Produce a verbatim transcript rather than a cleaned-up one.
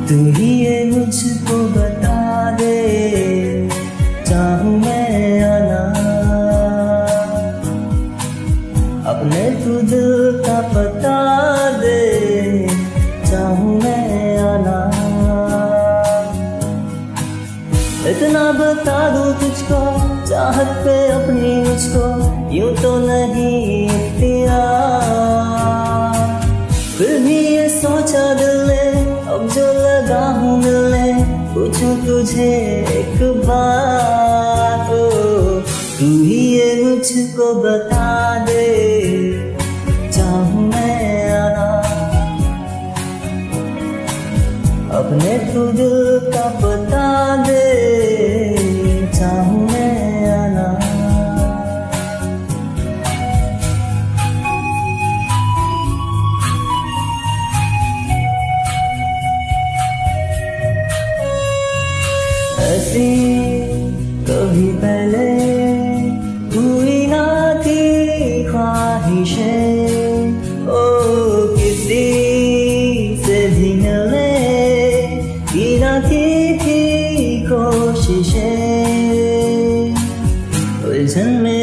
तू ही ये मुझको बता दे, चाहूँ मैं आना, अपने तू दिल का पता दे, चाहूँ मैं आना। इतना बता दूँ तुझको, चाहत पे अपनी मुझको यूं तो नहीं इख्तियार, फिर भी ये सोचा दिल ने, अब जो लगा हूँ मिलने, पूछूं तुझे एक बात, ओ तू ही ये मुझको बता दे, चाहूँ मैं आना, अपने तू दिल का पता दे, चाहूँ मैं आना। ऐसी कभी पहले हुई ना थी ख्वाहिशें, ओ किसी से भी मिलने की ना की थी कोशिशें, उलझन में